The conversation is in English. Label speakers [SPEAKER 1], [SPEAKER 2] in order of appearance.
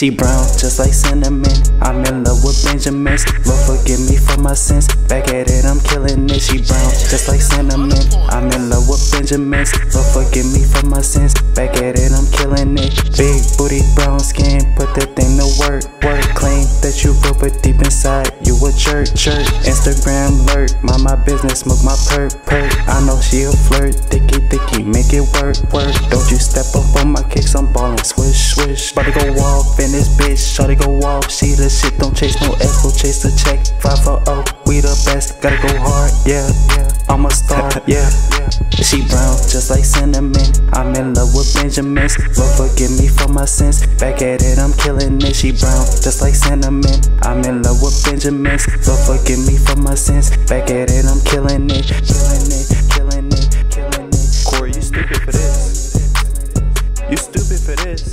[SPEAKER 1] She brown, just like cinnamon. I'm in love with Benjamins. Lord forgive me for my sins. Back at it, I'm killing it. She brown, just like cinnamon. I'm in love with Benjamins. Lord forgive me for my sins. Back at it, I'm killing it. Big booty, brown skin, put that thing to work. Claim that you real, but deep inside you a jerk. Instagram alert, mind my business, smoke my perk. I know she a flirt, thicky, make it work. Don't you step up on my kicks, I'm ballin', swish. About to go off in this bitch, shawty go off. She the shit, don't chase no X, go chase the check. 5-0, we the best, gotta go hard, yeah. I'm a star, yeah. She brown, just like cinnamon. I'm in love with Benjamins. Lord forgive me for my sins. Back at it, I'm killing it. She brown, just like cinnamon. I'm in love with Benjamins. Lord forgive me for my sins. Back at it, I'm killing it. Corey, you stupid for this. You stupid for this.